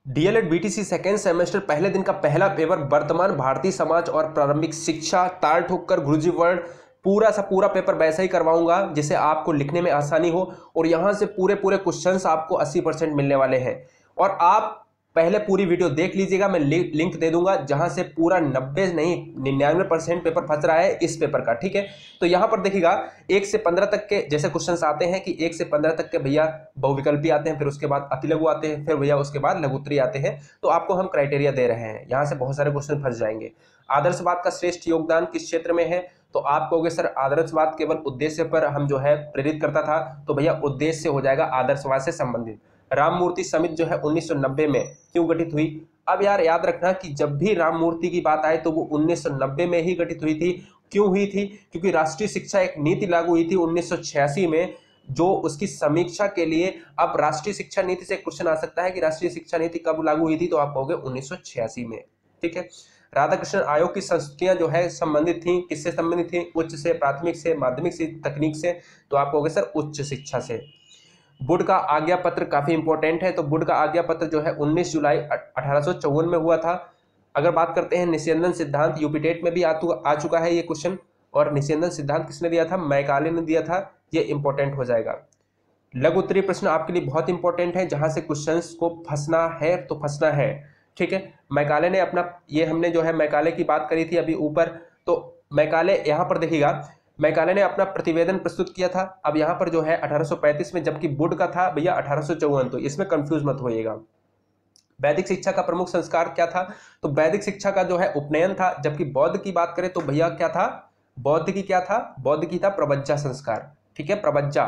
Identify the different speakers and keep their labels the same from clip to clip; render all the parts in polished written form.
Speaker 1: DElEd BTC second semester पहले दिन का पहला पेपर वर्तमान भारतीय समाज और प्रारंभिक शिक्षा, ताल ठोक कर गुरुजी वर्ड, पूरा सा पूरा पेपर वैसा ही करवाऊंगा जिससे आपको लिखने में आसानी हो। और यहां से पूरे पूरे क्वेश्चंस आपको 80% मिलने वाले हैं। और आप पहले पूरी वीडियो देख लीजिएगा, मैं लिंक दे दूंगा जहां से पूरा 90 नहीं 99% पेपर फंस रहा है इस पेपर का। ठीक है, तो यहां पर देखिएगा 1 से 15 तक के जैसे क्वेश्चंस आते हैं कि 1 से 15 तक के भैया बहुविकल्पी आते हैं, फिर उसके बाद अतिलघु आते हैं, फिर भैया उसके बाद लघुत्तरी आते हैं। तो आपको हम क्राइटेरिया दे रहे हैं, यहां से बहुत सारे क्वेश्चन फंस जाएंगे। आदर्शवाद का श्रेष्ठ योगदान किस क्षेत्र में है? तो आप कहोगे सर आदर्शवाद केवल उद्देश्य पर हम जो है प्रेरित करता था, तो भैया उद्देश्य हो जाएगा आदर्शवाद से संबंधित। राम मूर्ति समिति जो है 1990 में क्यों गठित हुई? अब यार याद रखना कि जब भी राम मूर्ति की बात आए तो वो 1990 में ही गठित हुई थी। क्यों हुई थी? क्योंकि राष्ट्रीय शिक्षा एक नीति लागू हुई थी 1986 में, जो उसकी समीक्षा के लिए। अब राष्ट्रीय शिक्षा नीति से क्वेश्चन आ सकता है कि राष्ट्रीय शिक्षा नीति कब लागू हुई थी, तो आप कहोगे 1986 में। ठीक है, राधाकृष्ण आयोग की संस्तुतियां जो है संबंधित थी, किससे संबंधित थी? उच्च से, प्राथमिक से, माध्यमिक से, तकनीक से। तो आप कहोगे सर उच्च शिक्षा से। वुड का आज्ञा पत्र काफी इंपॉर्टेंट है, तो वुड का आज्ञा पत्र जो है 19 जुलाई 1854 में हुआ था। अगर बात करते हैं निस्यंदन सिद्धांत, यूपीटेट में भी आ चुका है ये क्वेश्चन। और निस्यंदन सिद्धांत किसने दिया था? मैकाले ने दिया था, ये इंपॉर्टेंट हो जाएगा। लघु उत्तरीय प्रश्न आपके लिए बहुत इंपॉर्टेंट है, जहां से क्वेश्चंस को फंसना है तो फंसना है। ठीक है, मैकाले ने अपना, ये हमने जो है मैकाले की बात करी थी अभी ऊपर, तो मैकाले यहां पर देखिएगा, मैकाले ने अपना प्रतिवेदन प्रस्तुत किया था। अब यहां पर जो है 1835 में, जबकि वुड का था भैया 1854, तो इसमें कंफ्यूज मत होइएगा। वैदिक शिक्षा का प्रमुख संस्कार क्या था? तो वैदिक शिक्षा का जो है उपनयन था, जबकि बौद्ध की बात करें तो भैया क्या था? बौद्ध की क्या था? बौद्ध की था प्रवज्जा संस्कार। ठीक है, प्रवज्जा।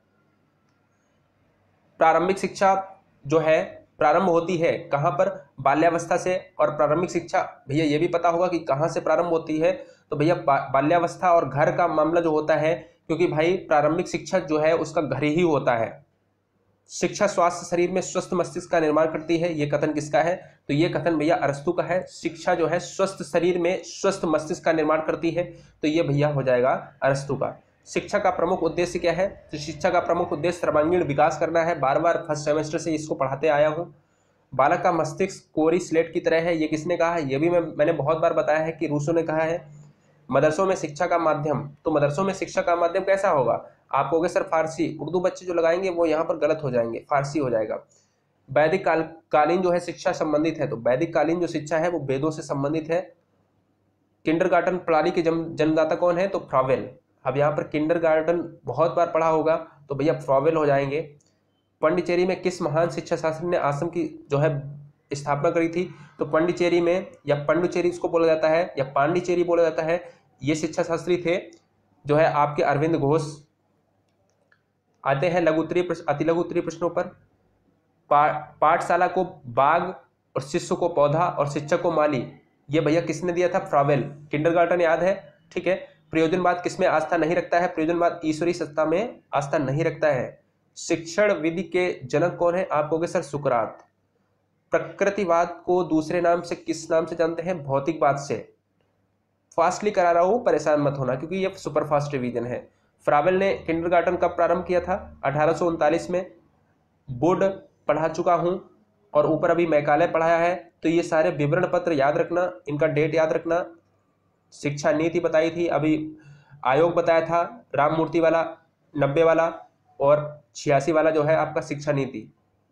Speaker 1: प्रारंभिक शिक्षा जो है प्रारंभ होती है कहां पर? बाल्यावस्था से। और प्रारंभिक शिक्षा भैया ये भी पता होगा कि कहां से प्रारंभ होती है, तो भैया बाल्यावस्था और घर का मामला जो होता है, क्योंकि भाई प्रारंभिक शिक्षा जो है उसका घर ही होता है। शिक्षा स्वास्थ्य शरीर में स्वस्थ मस्तिष्क का निर्माण करती है, ये कथन किसका है? तो ये कथन भैया अरस्तू का है। शिक्षा जो है स्वस्थ शरीर में स्वस्थ मस्तिष्क का निर्माण करती है, तो ये भैया हो जाएगा अरस्तू का। शिक्षा का प्रमुख उद्देश्य क्या है? तो शिक्षा का प्रमुख उद्देश्य सर्वांगीण विकास करना है। बार बार फर्स्ट सेमेस्टर से इसको पढ़ाते आया हूँ। बालक का मस्तिष्क कोरी स्लेट की तरह है, ये किसने कहा है? ये भी मैंने बहुत बार बताया है कि रूसो ने कहा है। मदरसों में शिक्षा का माध्यम, तो मदरसों में शिक्षा का माध्यम कैसा होगा? आप कहोगे सर फारसी। उर्दू बच्चे जो लगाएंगे वो यहाँ पर गलत हो जाएंगे, फारसी हो जाएगा। वैदिक कालीन जो है शिक्षा संबंधित है, तो वैदिक कालीन जो शिक्षा है वो वेदों से संबंधित है। किंडरगार्टन प्रणाली के जन्मदाता कौन है? तो फ्रॉवेल। अब यहाँ पर किंडरगार्टन बहुत बार पढ़ा होगा, तो भैया फ्रॉवेल हो जाएंगे। पांडिचेरी में किस महान शिक्षा शास्त्री ने आश्रम की जो है स्थापना करी थी? तो पांडिचेरी में, या पांडुचेरी इसको बोला जाता है, या पांडिचेरी बोला जाता है, ये शिक्षा शास्त्री थे जो है आपके अरविंद घोष। आते हैं लघु उत्तरीय प्रश्न, अति लघु उत्तरीय प्रश्नों पर। पाठशाला को बाग और शिष्य को पौधा और शिक्षक को माली, ये भैया किसने दिया था? फ्रॉवेल। किंडरगार्टन याद है? ठीक है। प्रयोजनवाद किसमें आस्था नहीं रखता है? प्रयोजनवाद ईश्वरीय सत्ता में आस्था नहीं रखता है। शिक्षण विधि के जनक कौन है? आप कहोगे सर सुकरात। प्रकृतिवाद को दूसरे नाम से किस नाम से जानते हैं? भौतिकवाद से। फास्टली करा रहा हूं, परेशान मत होना क्योंकि ये सुपर फास्ट रिवीजन है। फ्रावेल ने किंडरगार्टन कब प्रारंभ किया था? 1839 में। बोर्ड पढ़ा चुका हूं और ऊपर अभी मैकाले पढ़ाया है, तो ये सारे विवरण पत्र याद रखना, इनका डेट याद रखना। शिक्षा नीति बताई थी, अभी आयोग बताया था, राम मूर्ति वाला 90 वाला, और 86 वाला जो है आपका शिक्षा नीति।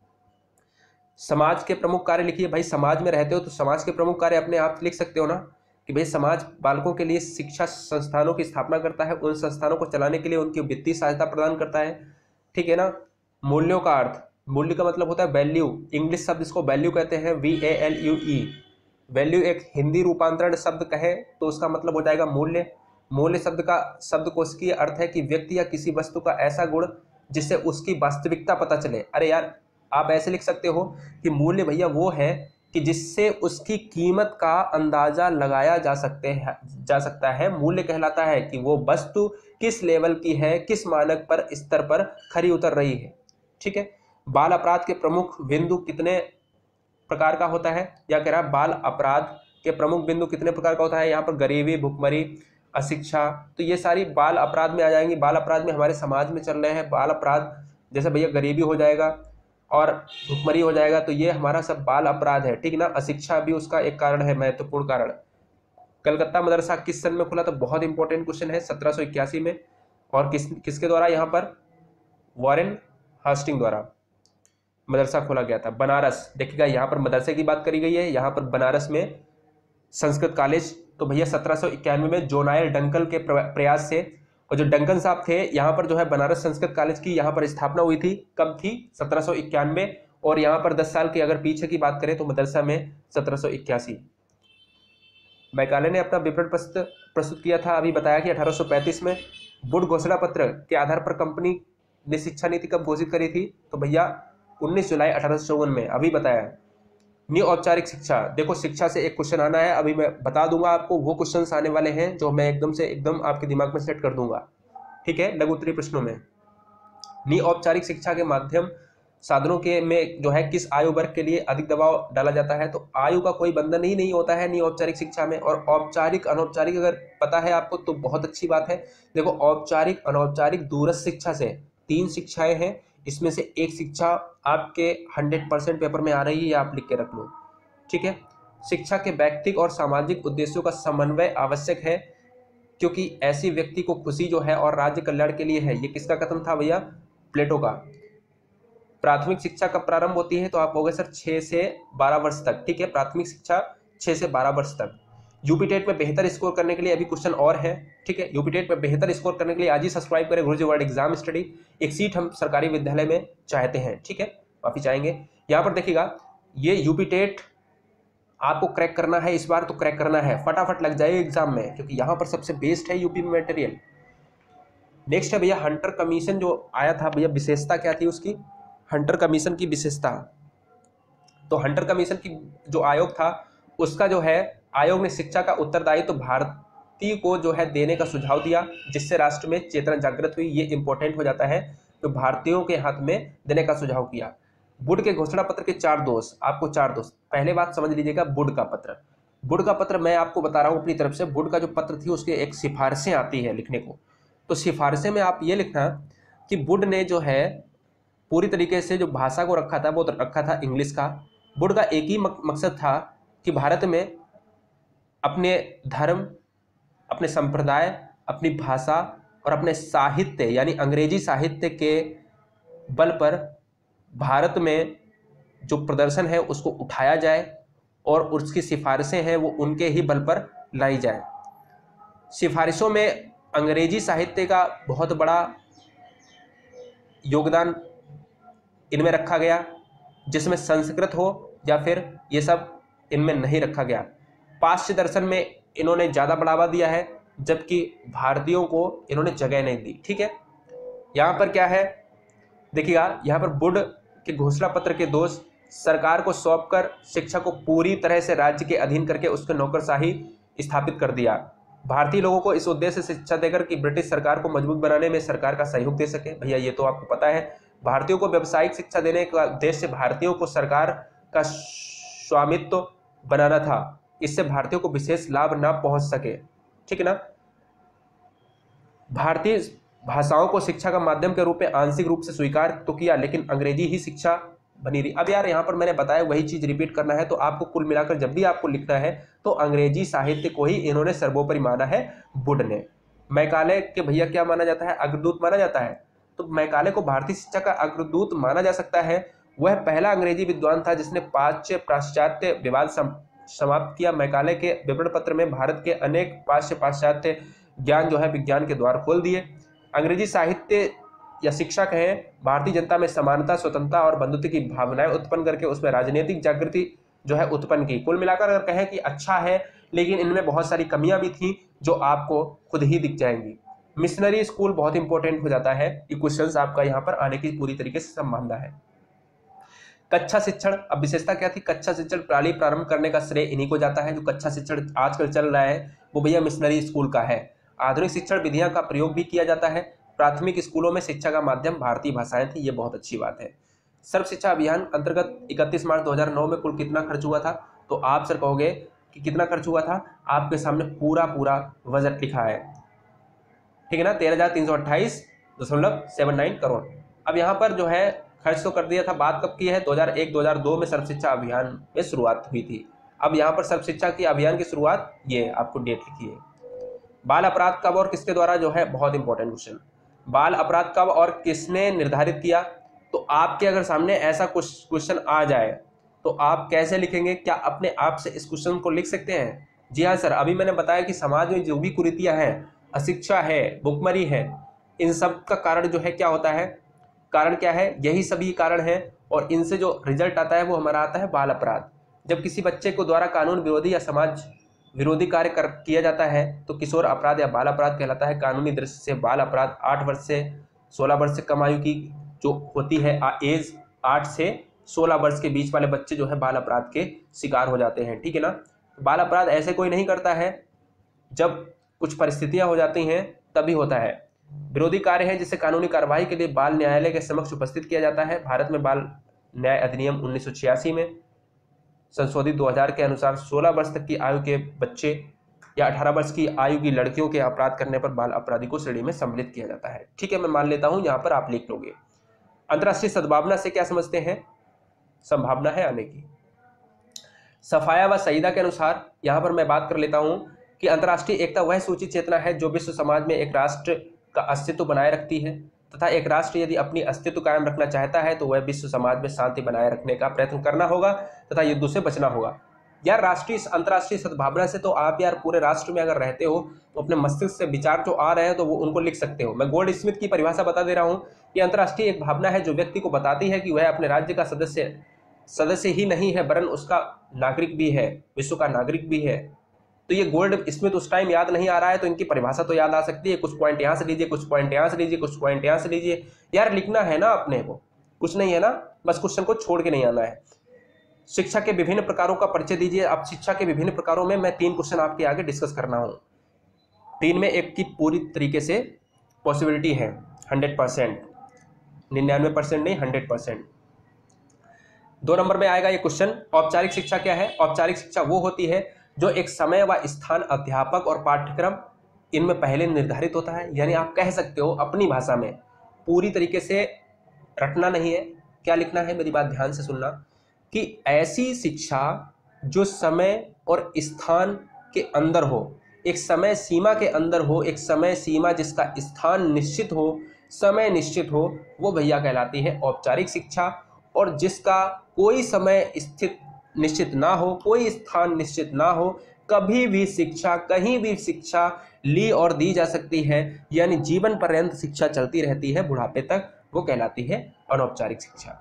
Speaker 1: समाज के प्रमुख कार्य लिखिए। भाई समाज में रहते हो तो समाज के प्रमुख कार्य अपने आप लिख सकते हो ना, कि भाई समाज बालकों के लिए शिक्षा संस्थानों की स्थापना करता है, उन संस्थानों को चलाने के लिए उनकी वित्तीय सहायता प्रदान करता है। ठीक है ना। मूल्यों का अर्थ, मूल्य का मतलब होता है वैल्यू। इंग्लिश शब्द इसको वैल्यू कहते हैं, VALUE। वैल्यू एक हिंदी रूपांतरण शब्द कहे तो उसका मतलब हो जाएगा मूल्य। मूल्य शब्द का शब्दकोश की अर्थ है कि व्यक्ति या किसी वस्तु का ऐसा गुण जिससे उसकी वास्तविकता पता चले। अरे यार आप ऐसे लिख सकते हो कि मूल्य भैया वो है कि जिससे उसकी कीमत का अंदाजा लगाया जा सकता है। मूल्य कहलाता है कि वो वस्तु किस लेवल की है, किस मानक पर स्तर पर खरी उतर रही है। ठीक है। बाल अपराध के प्रमुख बिंदु कितने प्रकार का होता है? या कह रहा है बाल अपराध के प्रमुख बिंदु कितने प्रकार का होता है? यहाँ पर गरीबी, भुखमरी, अशिक्षा, तो ये सारी बाल अपराध में आ जाएंगी। बाल अपराध में हमारे समाज में चल रहे हैं बाल अपराध, जैसे भैया गरीबी हो जाएगा, और भुखमरी हो जाएगा, तो ये हमारा सब बाल अपराध है, ठीक ना। अशिक्षा भी उसका एक कारण है, महत्वपूर्ण कारण। कलकत्ता मदरसा किस सन में खुला? तो बहुत इंपॉर्टेंट क्वेश्चन है, 1781 में। और किसके द्वारा? यहाँ पर वॉरेन हास्टिंग द्वारा मदरसा खोला गया था। बनारस, देखिएगा यहाँ पर मदरसे की बात करी गई है, यहाँ पर बनारस में संस्कृत कॉलेज, तो भैया 1791 में जोनायल डंकल के प्रयास से, और जो डंकन साहब थे, यहाँ पर जो है बनारस संस्कृत कॉलेज की यहाँ पर स्थापना हुई थी। कब थी? 1791। और यहाँ पर 10 साल की अगर पीछे की बात करें तो मदरसा में 1781। मैकाले ने अपना विवरण प्रस्तुत किया था, अभी बताया कि 1835 में। वुड घोषणा पत्र के आधार पर कंपनी ने शिक्षा नीति कब घोषित करी थी? तो भैया 19 जुलाई 1854 में, अभी बताया। न्यू औपचारिक शिक्षा, देखो शिक्षा से एक क्वेश्चन आना है, अभी मैं बता दूंगा आपको, वो क्वेश्चंस आने वाले हैं जो मैं एकदम आपके दिमाग में सेट कर दूंगा, ठीक है, लघु उत्तरीय प्रश्नों में। न्यू औपचारिक शिक्षा के माध्यम साधनों के में जो है किस आयु वर्ग के लिए अधिक दबाव डाला जाता है? तो आयु का कोई बंधन ही नहीं होता है न्यू औपचारिक शिक्षा में। और औपचारिक अनौपचारिक अगर पता है आपको तो बहुत अच्छी बात है। देखो औपचारिक अनौपचारिक दूरस्थ शिक्षा से 3 शिक्षाएं हैं, इसमें से एक शिक्षा आपके 100% पेपर में आ रही है, आप लिख के रख लो, ठीक है। शिक्षा के व्यक्तिगत और सामाजिक उद्देश्यों का समन्वय आवश्यक है, क्योंकि ऐसी व्यक्ति को खुशी जो है और राज्य कल्याण के लिए है। ये किसका कथन था भैया? प्लेटो का। प्राथमिक शिक्षा कब प्रारंभ होती है? तो आप होगे सर 6 से 12 वर्ष तक, ठीक है, प्राथमिक शिक्षा 6 से 12 वर्ष तक। यूपी टेट में बेहतर स्कोर करने के लिए अभी क्वेश्चन और है, ठीक है, यूपी टेट में बेहतर स्कोर करने के लिए आज ही सब्सक्राइब करें गुरुजी वर्ल्ड एग्जाम स्टडी। एक सीट हम सरकारी विद्यालय में चाहते हैं, ठीक है, माफी चाहेंगे। यहाँ पर देखिएगा, ये यूपी टेट आपको क्रैक करना है इस बार, तो क्रैक करना है, फटाफट लग जाए एग्जाम में, क्योंकि यहाँ पर सबसे बेस्ट है यूपी में मटेरियल। नेक्स्ट है भैया हंटर कमीशन जो आया था, भैया विशेषता क्या थी उसकी? हंटर कमीशन की विशेषता, तो हंटर कमीशन की जो आयोग था उसका जो है, आयोग ने शिक्षा का उत्तरदायित्व तो भारतीय को जो है देने का सुझाव दिया, जिससे राष्ट्र में चेतना जागृत हुई। ये इंपॉर्टेंट हो जाता है, तो भारतीयों के हाथ में देने का सुझाव किया। वुड के घोषणा पत्र के 4 दोष, आपको 4 दोष, पहले बात समझ लीजिएगा, वुड का पत्र। वुड का पत्र मैं आपको बता रहा हूँ अपनी तरफ से, वुड का जो पत्र थी उसके एक सिफारिशें आती है लिखने को, तो सिफारिशें में आप ये लिखना कि वुड ने जो है पूरी तरीके से जो भाषा को रखा था वो तो रखा था इंग्लिश का। वुड का एक ही मकसद था कि भारत में अपने धर्म, अपने संप्रदाय, अपनी भाषा और अपने साहित्य यानी अंग्रेजी साहित्य के बल पर भारत में जो प्रदर्शन है उसको उठाया जाए, और उसकी सिफारिशें हैं वो उनके ही बल पर लाई जाए। सिफारिशों में अंग्रेजी साहित्य का बहुत बड़ा योगदान इनमें रखा गया, जिसमें संस्कृत हो या फिर ये सब इनमें नहीं रखा गया। पाश्चात्य दर्शन में इन्होंने ज़्यादा बढ़ावा दिया है, जबकि भारतीयों को इन्होंने जगह नहीं दी, ठीक है। यहाँ पर क्या है देखिएगा, यहाँ पर वुड के घोषणा पत्र के दोष, सरकार को सौंपकर शिक्षा को पूरी तरह से राज्य के अधीन करके उसके नौकरशाही स्थापित कर दिया। भारतीय लोगों को इस उद्देश्य से शिक्षा देकर कि ब्रिटिश सरकार को मजबूत बनाने में सरकार का सहयोग दे सके। भैया ये तो आपको पता है, भारतीयों को व्यावसायिक शिक्षा देने का उद्देश्य भारतीयों को सरकार का स्वामित्व बनाना था, इससे भारतीयों को विशेष लाभ ना पहुंच सके, ठीक है ना। भारतीय भाषाओं को शिक्षा का माध्यम के रूप में आंशिक रूप से स्वीकार तो किया, लेकिन अंग्रेजी ही शिक्षा बनी रही। अब यार यहाँ पर मैंने बताया वही चीज रिपीट करना है, तो आपको कुल मिलाकर जब भी आपको लिखना है तो अंग्रेजी साहित्य को ही इन्होंने सर्वोपरि माना है वुड ने। मैकाले के भैया क्या माना जाता है? अग्रदूत माना जाता है। तो मैकाले को भारतीय शिक्षा का अग्रदूत माना जा सकता है। वह पहला अंग्रेजी विद्वान था जिसने पाश्चात्य विवाद समाप्त किया। मैकाले के विवरण पत्र में भारत के अनेक पाश्चात्य ज्ञान जो है विज्ञान के द्वार खोल दिए। अंग्रेजी साहित्य या शिक्षा कहें, भारतीय जनता में समानता, स्वतंत्रता और बंधुत्व की भावनाएं उत्पन्न करके उसमें राजनीतिक जागृति जो है उत्पन्न की। कुल मिलाकर अगर कहें कि अच्छा है, लेकिन इनमें बहुत सारी कमियां भी थी जो आपको खुद ही दिख जाएंगी। मिशनरी स्कूल बहुत इंपॉर्टेंट हो जाता है, ये क्वेश्चंस आपका यहाँ पर आने की पूरी तरीके से संभावना है। कक्षा शिक्षण, अब विशेषता क्या थी? कक्षा शिक्षण प्रणाली प्रारंभ करने का श्रेय इन्हीं को जाता है। जो कक्षा शिक्षण आजकल चल रहा है वो भैया मिशनरी स्कूल का है। आधुनिक शिक्षण विधियां का प्रयोग भी किया जाता है। प्राथमिक स्कूलों में शिक्षा का माध्यम भारतीय भाषाएं थी, ये बहुत अच्छी बात है। सर्व शिक्षा अभियान अंतर्गत 31 मार्च 2009 में कुल कितना खर्च हुआ था? तो आप सर कहोगे कि कितना खर्च हुआ था, आपके सामने पूरा बजट लिखा है, ठीक है ना, 13,328.79 करोड़। अब यहाँ पर जो है खर्च तो कर दिया था। बात कब की है? 2001-2002 में सर्व शिक्षा अभियान में शुरुआत हुई थी। अब यहाँ पर सर्व शिक्षा की अभियान की शुरुआत, ये आपको डेट लिखी है। बाल अपराध कब और किसके द्वारा जो है, बहुत इंपॉर्टेंट क्वेश्चन, बाल अपराध कब और किसने निर्धारित किया? तो आपके अगर सामने ऐसा कुछ क्वेश्चन आ जाए तो आप कैसे लिखेंगे? क्या अपने आप से इस क्वेश्चन को लिख सकते हैं? जी हाँ सर, अभी मैंने बताया कि समाज में जो भी कुरीतियां हैं, अशिक्षा है, भुखमरी है, इन सब का कारण जो है क्या होता है? कारण क्या है? यही सभी कारण है, और इनसे जो रिजल्ट आता है वो हमारा आता है बाल अपराध। जब किसी बच्चे को द्वारा कानून विरोधी या समाज विरोधी कार्य किया जाता है तो किशोर अपराध या बाल अपराध कहलाता है। कानूनी दृष्टि से बाल अपराध 8 वर्ष से 16 वर्ष से कम आयु की जो होती है, एज 8 से 16 वर्ष के बीच वाले बच्चे जो है बाल अपराध के शिकार हो जाते हैं, ठीक है ना। बाल अपराध ऐसे कोई नहीं करता है, जब कुछ परिस्थितियां हो जाती हैं तभी होता है। विरोधी कार्य है जिसे कानूनी कार्रवाई के लिए बाल न्यायालय के समक्ष उपस्थित किया जाता है। भारत में बाल न्याय अधिनियम 1986 में संशोधित 2000 के अनुसार 16 वर्ष तक की आयु के बच्चे या 18 वर्ष की आयु की लड़कियों के अपराध करने पर बाल अपराधी को श्रेणी में सम्मिलित किया जाता है। ठीक है, मैं मान लेता हूं, यहां पर आप लिख लोगे। अंतर्राष्ट्रीय सद्भावना से क्या समझते हैं? संभावना है आने की। सफाया व सईदा के अनुसार यहां पर मैं बात कर लेता हूं कि अंतर्राष्ट्रीय एकता वह सूचित चेतना है जो विश्व समाज में एक राष्ट्र का अस्तित्व बनाए रखती है, तथा एक राष्ट्र यदि अपनी अस्तित्व कायम रखना चाहता है तो वह विश्व समाज में शांति बनाए रखने का प्रयत्न करना होगा तथा युद्धों से बचना होगा। यार अंतर्राष्ट्रीय सद्भावना से तो आप यार पूरे राष्ट्र में अगर रहते हो तो अपने मस्तिष्क से विचार जो आ रहे हैं तो वो उनको लिख सकते हो। मैं गोल्ड स्मिथ की परिभाषा बता दे रहा हूँ कि अंतर्राष्ट्रीय एक भावना है जो व्यक्ति को बताती है कि वह अपने राज्य का सदस्य ही नहीं है वरन उसका नागरिक भी है, विश्व का नागरिक भी है। तो ये गोल्ड स्मिथ उस टाइम याद नहीं आ रहा है तो इनकी परिभाषा तो याद आ सकती है। कुछ पॉइंट यहाँ से लीजिए, कुछ पॉइंट यहाँ से लीजिए, कुछ पॉइंट यहाँ से लीजिए। यार लिखना है ना अपने को, कुछ नहीं है ना, बस क्वेश्चन को छोड़ के नहीं आना है। शिक्षा के विभिन्न प्रकारों का परिचय दीजिए। अब शिक्षा के विभिन्न प्रकारों में मैं 3 क्वेश्चन आपके आगे डिस्कस करना हूँ। 3 में एक की पूरी तरीके से पॉसिबिलिटी है 100%, 99% नहीं 100%। 2 नंबर में आएगा ये क्वेश्चन, औपचारिक शिक्षा क्या है? औपचारिक शिक्षा वो होती है जो एक समय व स्थान, अध्यापक और पाठ्यक्रम इनमें पहले निर्धारित होता है। यानी आप कह सकते हो अपनी भाषा में, पूरी तरीके से रटना नहीं है। क्या लिखना है, मेरी बात ध्यान से सुनना, कि ऐसी शिक्षा जो समय और स्थान के अंदर हो, एक समय सीमा के अंदर हो, एक समय सीमा जिसका स्थान निश्चित हो, समय निश्चित हो, वो भैया कहलाती है औपचारिक शिक्षा। और जिसका कोई समय स्थित निश्चित ना हो, कोई स्थान निश्चित ना हो, कभी भी शिक्षा, कहीं भी शिक्षा ली और दी जा सकती है, यानी जीवन पर्यंत शिक्षा चलती रहती है बुढ़ापे तक, वो कहलाती है अनौपचारिक शिक्षा।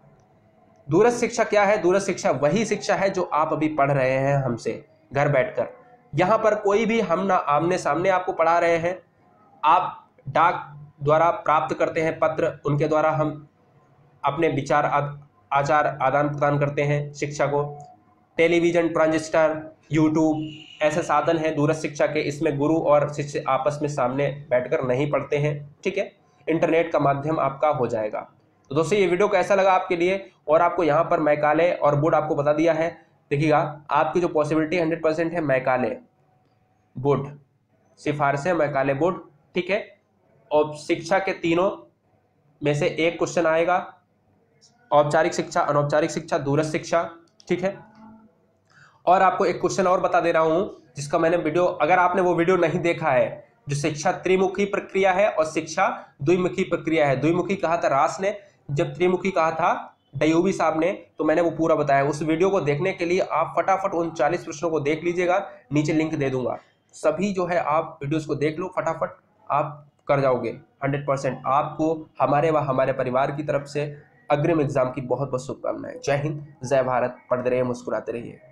Speaker 1: दूरस्थ शिक्षा क्या है? दूरस्थ शिक्षा वही शिक्षा है जो आप अभी पढ़ रहे हैं हमसे घर बैठकर। यहाँ पर कोई भी हम ना आमने सामने आपको पढ़ा रहे हैं, आप डाक द्वारा प्राप्त करते हैं पत्र, उनके द्वारा हम अपने विचार आचार आदान प्रदान करते हैं शिक्षा को। टेलीविजन, ट्रांजिस्टर, यूट्यूब ऐसे साधन हैं दूरस्थ शिक्षा के, इसमें गुरु और शिष्य आपस में सामने बैठकर नहीं पढ़ते हैं, ठीक है। इंटरनेट का माध्यम आपका हो जाएगा। तो दोस्तों ये वीडियो कैसा लगा आपके लिए? और आपको यहाँ पर मैकाले और वुड आपको बता दिया है। देखिएगा आपकी जो पॉसिबिलिटी 100% है मैकाले वुड, सिफारिशें मैकाले वुड, ठीक है। और शिक्षा के तीनों में से एक क्वेश्चन आएगा, औपचारिक शिक्षा, अनौपचारिक शिक्षा, दूरस्थ शिक्षा, ठीक है। और आपको एक क्वेश्चन और बता दे रहा हूं जिसका मैंने वीडियो, अगर आपने वो वीडियो नहीं देखा है, जो शिक्षा त्रिमुखी प्रक्रिया है और शिक्षा द्विमुखी प्रक्रिया है। द्विमुखी कहा था रास ने, जब त्रिमुखी कहा था डयूबी साहब ने, तो मैंने वो पूरा बताया। उस वीडियो को देखने के लिए आप फटाफट उन 40 प्रश्नों को देख लीजिएगा, नीचे लिंक दे दूंगा। सभी जो है आप वीडियोस को देख लो, फटाफट आप कर जाओगे 100%। आपको हमारे व हमारे परिवार की तरफ से अग्रिम एग्जाम की बहुत बहुत शुभकामनाएं। जय हिंद, जय भारत, पढ़ते रहिए, मुस्कुराते रहिए।